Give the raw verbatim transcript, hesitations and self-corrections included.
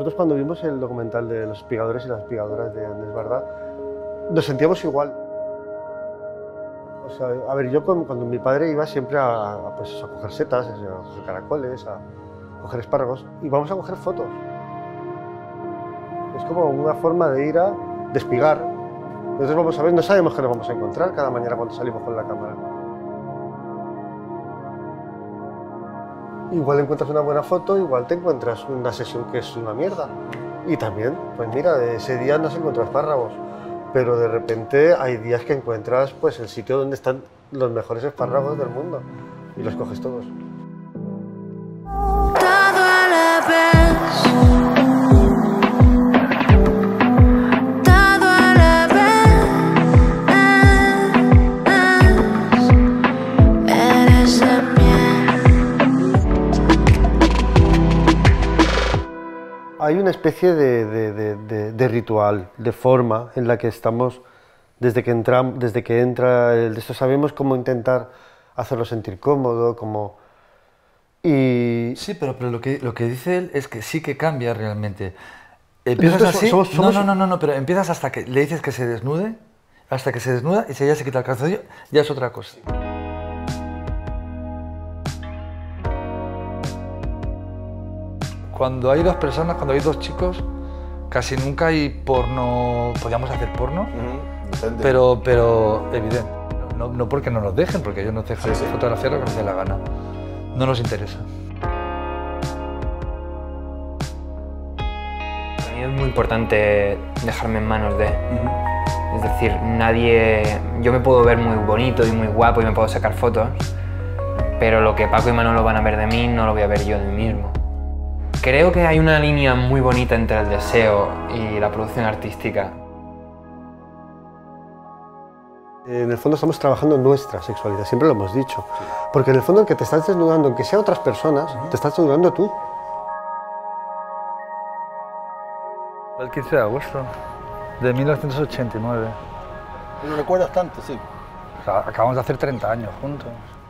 Nosotros cuando vimos el documental de los espigadores y las espigadoras de Andrés Bardá, nos sentíamos igual. O sea, a ver, yo con, cuando mi padre iba siempre a, a, pues, a coger setas, a coger caracoles, a coger espárragos, y vamos a coger fotos. Es como una forma de ir a despigar. Entonces vamos a ver, no sabemos qué nos vamos a encontrar cada mañana cuando salimos con la cámara. Igual encuentras una buena foto, igual te encuentras una sesión que es una mierda. Y también, pues mira, ese día no se encuentran espárragos, pero de repente hay días que encuentras pues, el sitio donde están los mejores espárragos del mundo y los coges todos. Hay una especie de, de, de, de, de ritual, de forma en la que estamos, desde que, entra, desde que entra el de esto, sabemos cómo intentar hacerlo sentir cómodo, como... Y... Sí, pero, pero lo, que, lo que dice él es que sí que cambia realmente. Empiezas Nosotros así, somos, somos... No, no, no, no, pero empiezas hasta que le dices que se desnude, hasta que se desnuda y si ella se quita el calzoncillo, ya es otra cosa. Cuando hay dos personas, cuando hay dos chicos, casi nunca hay porno. Podríamos hacer porno, uh-huh. pero, pero evidente. No, no porque no nos dejen, porque ellos nos dejan sí, sí. fotografiar lo que nos dé la gana. No nos interesa. Para mí es muy importante dejarme en manos de. Uh-huh. Es decir, nadie. Yo me puedo ver muy bonito y muy guapo y me puedo sacar fotos, pero lo que Paco y Manolo van a ver de mí no lo voy a ver yo de mí mismo. Creo que hay una línea muy bonita entre el deseo y la producción artística. En el fondo estamos trabajando nuestra sexualidad, siempre lo hemos dicho. Sí. Porque en el fondo el que te estás desnudando, aunque sea otras personas, uh-huh. te estás desnudando tú. El quince de agosto de mil novecientos ochenta y nueve. ¿Lo recuerdas tanto? Sí. O sea, acabamos de hacer treinta años juntos.